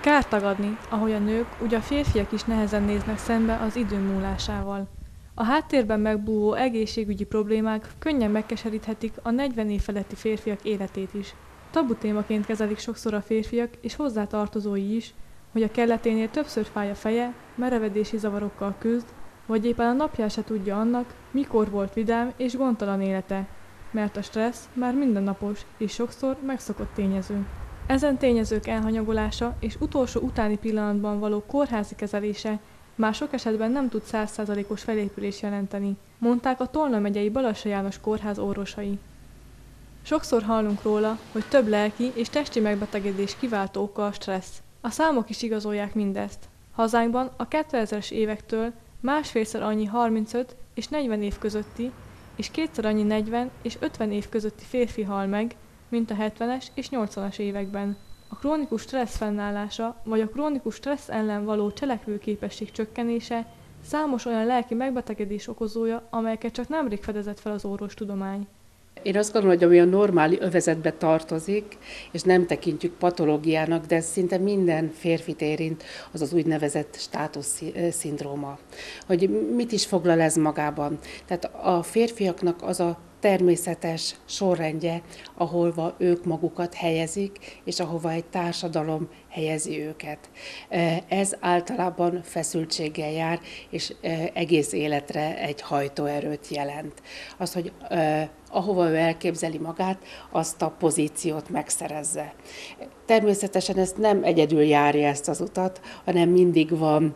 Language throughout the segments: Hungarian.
Kár tagadni, ahogy a nők, úgy a férfiak is nehezen néznek szembe az idő múlásával. A háttérben megbúvó egészségügyi problémák könnyen megkeseríthetik a 40 év feletti férfiak életét is. Tabu témaként kezelik sokszor a férfiak és hozzátartozói is, hogy a kelleténél többször fáj a feje, merevedési zavarokkal küzd, vagy éppen a napján se tudja annak, mikor volt vidám és gondtalan élete, mert a stressz már mindennapos és sokszor megszokott tényező. Ezen tényezők elhanyagolása és utolsó utáni pillanatban való kórházi kezelése már sok esetben nem tud 100%-os felépülést jelenteni, mondták a Tolna megyei Balassa János Kórház orvosai. Sokszor hallunk róla, hogy több lelki és testi megbetegedés kiváltó oka a stressz. A számok is igazolják mindezt. Hazánkban a 2000-es évektől másfélszer annyi 35 és 40 év közötti, és kétszer annyi 40 és 50 év közötti férfi hal meg, mint a 70-es és 80-as években. A krónikus stressz fennállása vagy a krónikus stressz ellen való cselekvőképesség csökkenése számos olyan lelki megbetegedés okozója, amelyeket csak nemrég fedezett fel az orvostudomány. Én azt gondolom, hogy ami a normális övezetbe tartozik, és nem tekintjük patológiának, de szinte minden férfit érint, az az úgynevezett státusz-szindróma. Hogy mit is foglal ez magában? Tehát a férfiaknak az a természetes sorrendje, ahova ők magukat helyezik, és ahova egy társadalom helyezi őket. Ez általában feszültséggel jár, és egész életre egy hajtóerőt jelent. Az, hogy ahova ő elképzeli magát, azt a pozíciót megszerezze. Természetesen ezt nem egyedül járja ezt az utat, hanem mindig van,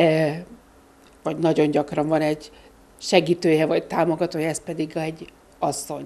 vagy nagyon gyakran van egy segítője, vagy támogatója, ez pedig egy asszony.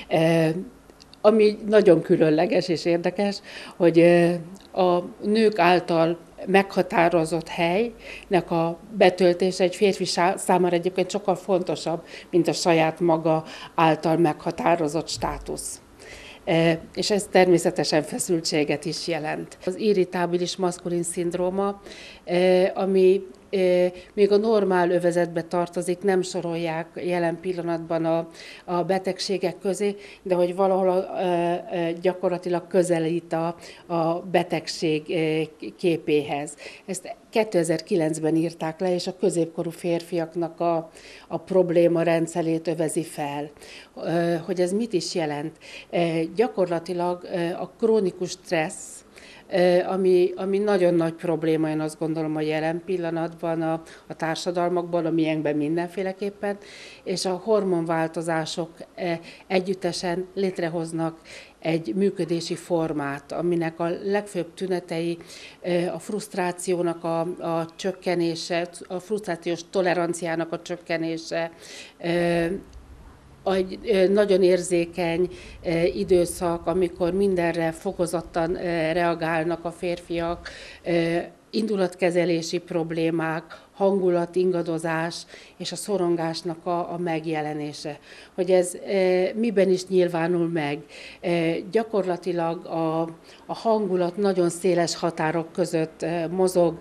Ami nagyon különleges és érdekes, hogy a nők által meghatározott helynek a betöltése egy férfi számára egyébként sokkal fontosabb, mint a saját maga által meghatározott státusz. És ez természetesen feszültséget is jelent. Az irritábilis maszkulin szindróma, ami még a normál övezetbe tartozik, nem sorolják jelen pillanatban a betegségek közé, de hogy valahol gyakorlatilag közelít a betegség képéhez. Ezt 2009-ben írták le, és a középkorú férfiaknak a probléma rendszerét övezi fel. Hogy ez mit is jelent? Gyakorlatilag a krónikus stressz, ami nagyon nagy probléma, én azt gondolom, a jelen pillanatban a társadalmakban, a miénkben mindenféleképpen, és a hormonváltozások együttesen létrehoznak egy működési formát, aminek a legfőbb tünetei a frusztrációnak a csökkenése, a frusztrációs toleranciának a csökkenése, egy nagyon érzékeny időszak, amikor mindenre fokozottan reagálnak a férfiak, indulatkezelési problémák, hangulatingadozás és a szorongásnak a megjelenése. Hogy ez miben is nyilvánul meg? Gyakorlatilag a hangulat nagyon széles határok között mozog,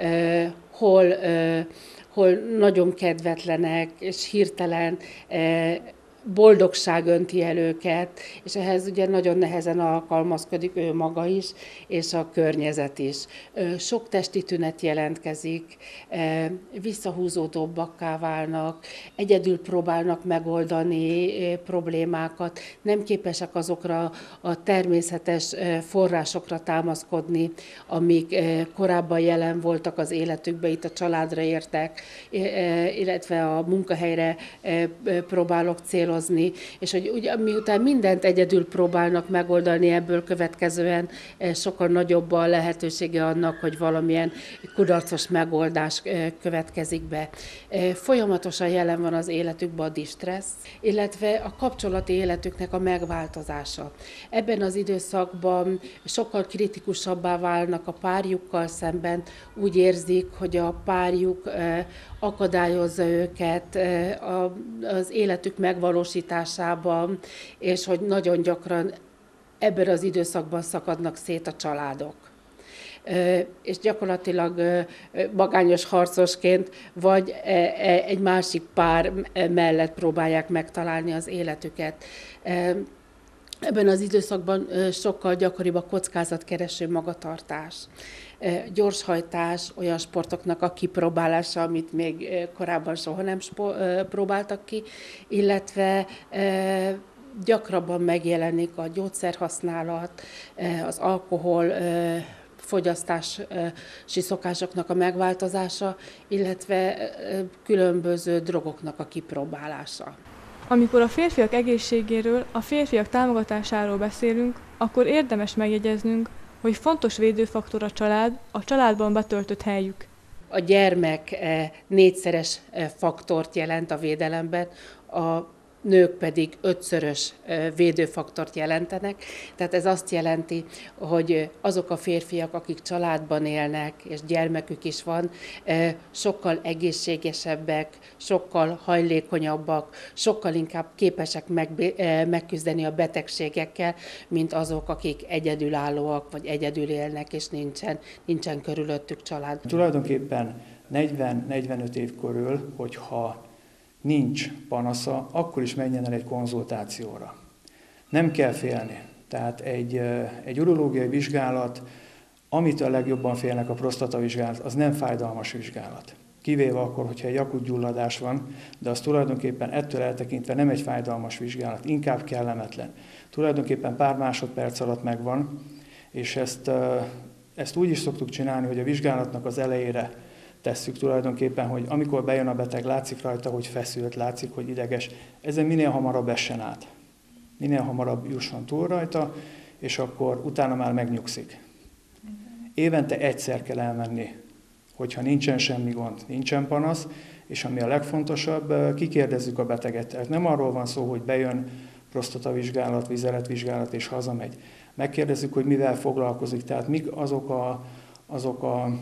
hol nagyon kedvetlenek és hirtelen boldogság önti el őket, és ehhez ugye nagyon nehezen alkalmazkodik ő maga is, és a környezet is. Sok testi tünet jelentkezik, visszahúzódóbbakká válnak, egyedül próbálnak megoldani problémákat, nem képesek azokra a természetes forrásokra támaszkodni, amik korábban jelen voltak az életükben, itt a családra értek, illetve a munkahelyre próbálok célozni, és hogy ugye, miután mindent egyedül próbálnak megoldani, ebből következően sokkal nagyobb a lehetősége annak, hogy valamilyen kudarcos megoldás következik be. Folyamatosan jelen van az életükben a distressz, illetve a kapcsolati életüknek a megváltozása. Ebben az időszakban sokkal kritikusabbá válnak a párjukkal szemben, úgy érzik, hogy a párjuk akadályozza őket az életük megvalósításában, és hogy nagyon gyakran ebben az időszakban szakadnak szét a családok. És gyakorlatilag magányos harcosként vagy egy másik pár mellett próbálják megtalálni az életüket. Ebben az időszakban sokkal gyakoribb a kockázatkereső magatartás, gyorshajtás, olyan sportoknak a kipróbálása, amit még korábban soha nem próbáltak ki, illetve gyakrabban megjelenik a gyógyszerhasználat, az alkohol fogyasztási szokásoknak a megváltozása, illetve különböző drogoknak a kipróbálása. Amikor a férfiak egészségéről, a férfiak támogatásáról beszélünk, akkor érdemes megjegyeznünk, hogy fontos védőfaktor a családban betöltött helyük. A gyermek négyszeres faktort jelent a védelemben, a nők pedig 5-szörös védőfaktort jelentenek. Tehát ez azt jelenti, hogy azok a férfiak, akik családban élnek, és gyermekük is van, sokkal egészségesebbek, sokkal hajlékonyabbak, sokkal inkább képesek megküzdeni a betegségekkel, mint azok, akik egyedülállóak, vagy egyedül élnek, és nincsen körülöttük család. Tulajdonképpen 40-45 év körül, hogyha nincs panasza, akkor is menjen el egy konzultációra. Nem kell félni. Tehát egy urológiai vizsgálat, amit a legjobban félnek a prostatavizsgálat, az nem fájdalmas vizsgálat. Kivéve akkor, hogyha egy akut gyulladás van, de az tulajdonképpen ettől eltekintve nem egy fájdalmas vizsgálat, inkább kellemetlen. Tulajdonképpen pár másodperc alatt megvan, és ezt úgy is szoktuk csinálni, hogy a vizsgálatnak az elejére tesszük tulajdonképpen, hogy amikor bejön a beteg, látszik rajta, hogy feszült, látszik, hogy ideges. Ezen minél hamarabb essen át. Minél hamarabb jusson túl rajta, és akkor utána már megnyugszik. Évente egyszer kell elmenni, hogyha nincsen semmi gond, nincsen panasz, és ami a legfontosabb, kikérdezzük a beteget. Tehát nem arról van szó, hogy bejön prostatavizsgálat, vizeletvizsgálat és hazamegy. Megkérdezzük, hogy mivel foglalkozik, tehát mik azok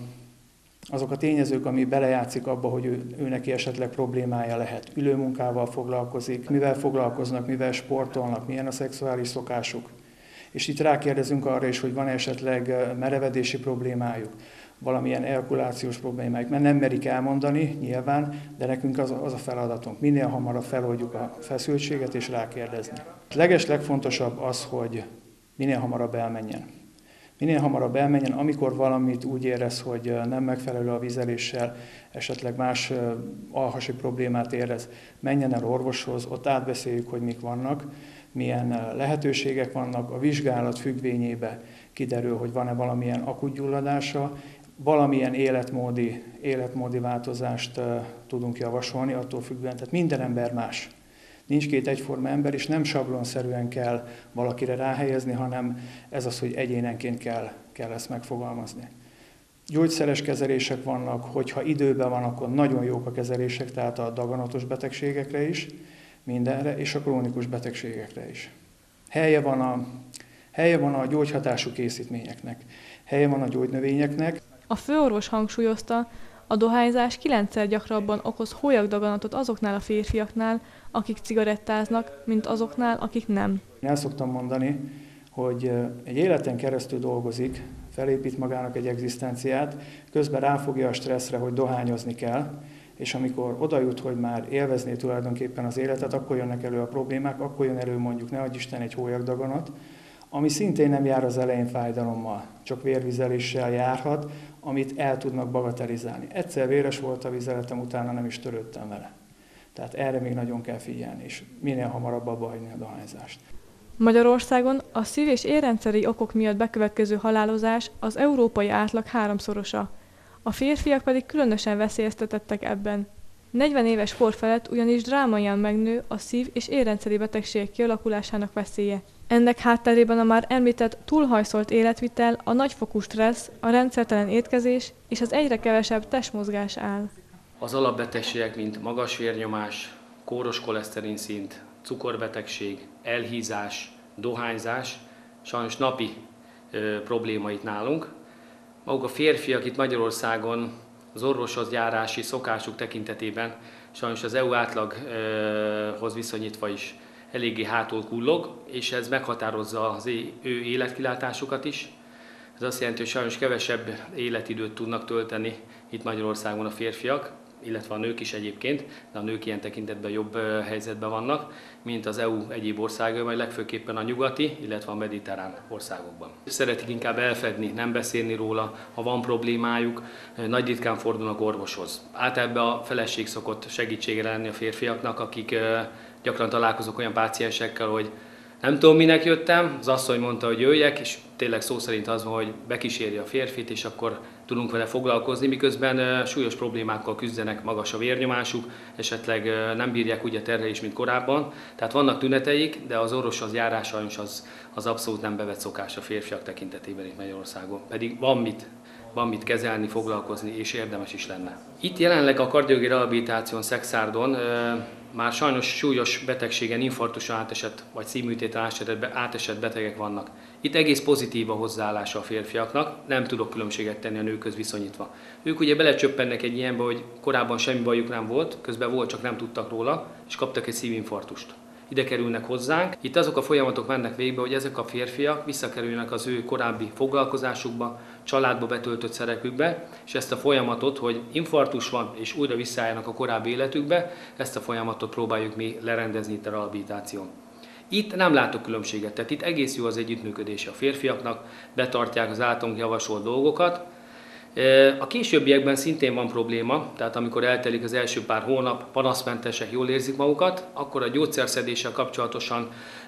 a tényezők, ami belejátszik abba, hogy ő neki esetleg problémája lehet. Ülőmunkával foglalkozik, mivel foglalkoznak, mivel sportolnak, milyen a szexuális szokásuk. És itt rákérdezünk arra is, hogy van esetleg merevedési problémájuk, valamilyen ejakulációs problémájuk, mert nem merik elmondani nyilván, de nekünk az a feladatunk. Minél hamarabb feloldjuk a feszültséget és rákérdezni. Legfontosabb az, hogy minél hamarabb elmenjen. Minél hamarabb elmenjen, amikor valamit úgy érez, hogy nem megfelelő a vizeléssel, esetleg más alhasi problémát érez, menjen el orvoshoz, ott átbeszéljük, hogy mik vannak, milyen lehetőségek vannak, a vizsgálat függvényébe kiderül, hogy van-e valamilyen akut gyulladása, valamilyen életmódi változást tudunk javasolni, attól függően, tehát minden ember más. Nincs két egyforma ember, és nem sablonszerűen kell valakire ráhelyezni, hanem ez az, hogy egyénenként kell ezt megfogalmazni. Gyógyszeres kezelések vannak, hogyha időben van, akkor nagyon jók a kezelések, tehát a daganatos betegségekre is, mindenre, és a krónikus betegségekre is. Helye van a gyógyhatású készítményeknek, helye van a gyógynövényeknek. A főorvos hangsúlyozta, a dohányzás 9-szer gyakrabban okoz hólyagdaganatot azoknál a férfiaknál, akik cigarettáznak, mint azoknál, akik nem. Én el szoktam mondani, hogy egy életen keresztül dolgozik, felépít magának egy egzisztenciát, közben ráfogja a stresszre, hogy dohányozni kell, és amikor oda jut, hogy már élvezné tulajdonképpen az életet, akkor jönnek elő a problémák, akkor jön elő mondjuk, ne adj Isten, egy hólyagdaganat, ami szintén nem jár az elején fájdalommal, csak vérvizeléssel járhat, amit el tudnak bagatelizálni. Egyszer véres volt a vizeletem, utána nem is törődtem vele. Tehát erre még nagyon kell figyelni, és minél hamarabb abba hagyni a dohányzást. Magyarországon a szív- és érrendszeri okok miatt bekövetkező halálozás az európai átlag 3-szorosa. A férfiak pedig különösen veszélyeztetettek ebben. 40 éves kor felett ugyanis drámaian megnő a szív- és érrendszeri betegségek kialakulásának veszélye. Ennek hátterében a már említett túlhajszolt életvitel, a nagyfokú stressz, a rendszertelen étkezés és az egyre kevesebb testmozgás áll. Az alapbetegségek, mint magas vérnyomás, kóros koleszterinszint, cukorbetegség, elhízás, dohányzás, sajnos napi probléma itt nálunk. Maguk a férfiak itt Magyarországon az orvoshoz járási szokásuk tekintetében sajnos az EU átlaghoz viszonyítva is eléggé hátul kullog, és ez meghatározza az ő életkilátásukat is. Ez azt jelenti, hogy sajnos kevesebb életidőt tudnak tölteni itt Magyarországon a férfiak, illetve a nők is egyébként, de a nők ilyen tekintetben jobb helyzetben vannak, mint az EU egyéb országai, vagy legfőképpen a nyugati, illetve a mediterrán országokban. Szeretik inkább elfedni, nem beszélni róla, ha van problémájuk, nagy ritkán fordulnak orvoshoz. Általában a feleség szokott segítségre lenni a férfiaknak, akik gyakran találkozok olyan páciensekkel, hogy nem tudom, minek jöttem, az asszony mondta, hogy jöjjek, és tényleg szó szerint az van, hogy bekíséri a férfit, és akkor tudunk vele foglalkozni, miközben súlyos problémákkal küzdenek, magas a vérnyomásuk, esetleg nem bírják úgy a terhelést, mint korábban. Tehát vannak tüneteik, de az orvoshoz járás sajnos az abszolút nem bevett szokás a férfiak tekintetében itt Magyarországon. Pedig van mit kezelni, foglalkozni, és érdemes is lenne. Itt jelenleg a kardiológiai rehabilitáción Szekszárdon már sajnos súlyos betegségen, infarktuson átesett, vagy szívműtéten átesett betegek vannak. Itt egész pozitív a hozzáállása a férfiaknak, nem tudok különbséget tenni a nőkhöz viszonyítva. Ők ugye belecsöppennek egy ilyenbe, hogy korábban semmi bajuk nem volt, közben volt, csak nem tudtak róla, és kaptak egy szívinfarktust. Ide kerülnek hozzánk. Itt azok a folyamatok mennek végbe, hogy ezek a férfiak visszakerülnek az ő korábbi foglalkozásukba, családba betöltött szerepükbe, és ezt a folyamatot, hogy infarktus van, és újra visszaálljanak a korábbi életükbe, ezt a folyamatot próbáljuk mi lerendezni itt a rehabilitáción. Itt nem látok különbséget, tehát itt egész jó az együttműködése a férfiaknak, betartják az általunk javasolt dolgokat. A későbbiekben szintén van probléma, tehát amikor eltelik az első pár hónap, panaszmentesek, jól érzik magukat, akkor a gyógyszerszedéssel kapcsolatosan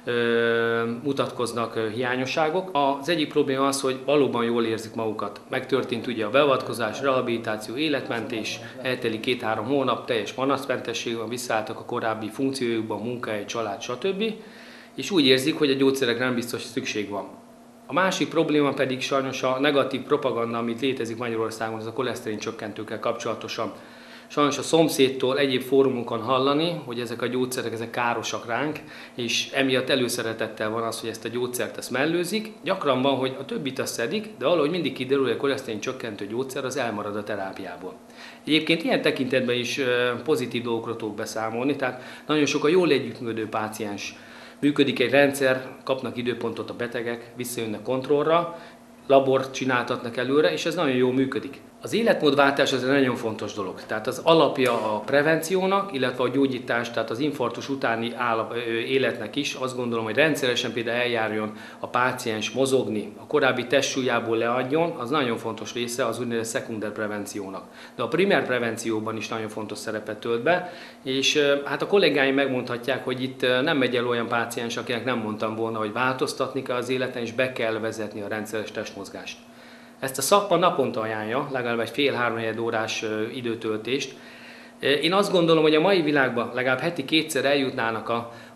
mutatkoznak hiányosságok. Az egyik probléma az, hogy valóban jól érzik magukat. Megtörtént ugye a beavatkozás, rehabilitáció, életmentés, eltelik 2-3 hónap, teljes panaszmentességben, visszaálltak a korábbi funkciójukban, munkahely, család, stb. És úgy érzik, hogy a gyógyszerekre nem biztos szükség van. A másik probléma pedig sajnos a negatív propaganda, amit létezik Magyarországon, ez a koleszterin csökkentőkkel kapcsolatosan. Sajnos a szomszédtól egyéb fórumokon hallani, hogy ezek a gyógyszerek ezek károsak ránk, és emiatt előszeretettel van az, hogy ezt a gyógyszert mellőzik. Gyakran van, hogy a többit azt szedik, de valahogy mindig kiderül, hogy a koleszterin csökkentő gyógyszer az elmarad a terápiából. Egyébként ilyen tekintetben is pozitív dolgokról tudok beszámolni, tehát nagyon sok a jól együttműködő páciens. Működik egy rendszer, kapnak időpontot a betegek, visszajönnek kontrollra, labort csináltatnak előre, és ez nagyon jól működik. Az életmódváltás az egy nagyon fontos dolog. Tehát az alapja a prevenciónak, illetve a gyógyítás, tehát az infarktus utáni életnek is. Azt gondolom, hogy rendszeresen például eljárjon a páciens mozogni, a korábbi testsúlyából leadjon, az nagyon fontos része az úgynevezett szekunder prevenciónak. De a primer prevencióban is nagyon fontos szerepet tölt be, és hát a kollégáim megmondhatják, hogy itt nem megy el olyan páciens, akinek nem mondtam volna, hogy változtatni kell az életen, és be kell vezetni a rendszeres testmozgást. Ezt a szakma naponta ajánlja, legalább egy fél-3 órás időtöltést. Én azt gondolom, hogy a mai világban legalább heti 2-szer eljutnának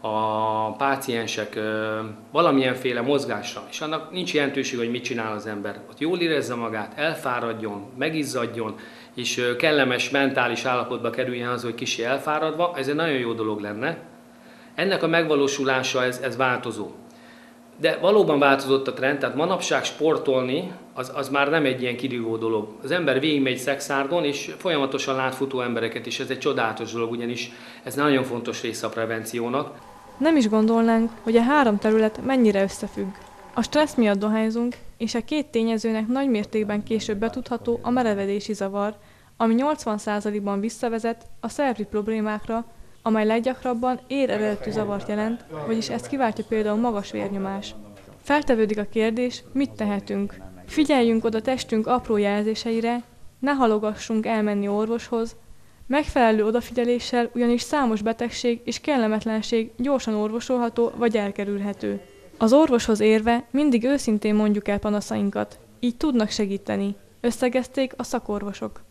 a páciensek valamilyenféle mozgásra, és annak nincs jelentőség, hogy mit csinál az ember. Ott jól érezze magát, elfáradjon, megizzadjon, és kellemes mentális állapotba kerüljen az, hogy kicsi elfáradva, ez egy nagyon jó dolog lenne. Ennek a megvalósulása ez változó. De valóban változott a trend, tehát manapság sportolni az már nem egy ilyen kirívó dolog. Az ember végigmegy Szekszárdon, és folyamatosan lát futó embereket is, ez egy csodálatos dolog, ugyanis ez nagyon fontos része a prevenciónak. Nem is gondolnánk, hogy a 3 terület mennyire összefügg. A stressz miatt dohányzunk, és a 2 tényezőnek nagy mértékben később betudható a merevedési zavar, ami 80%-ban visszavezet a szervi problémákra, amely leggyakrabban ér-eredetű zavart jelent, vagyis ezt kiváltja például magas vérnyomás. Feltevődik a kérdés, mit tehetünk? Figyeljünk oda testünk apró jelzéseire, ne halogassunk elmenni orvoshoz, megfelelő odafigyeléssel ugyanis számos betegség és kellemetlenség gyorsan orvosolható vagy elkerülhető. Az orvoshoz érve mindig őszintén mondjuk el panaszainkat, így tudnak segíteni, összegezték a szakorvosok.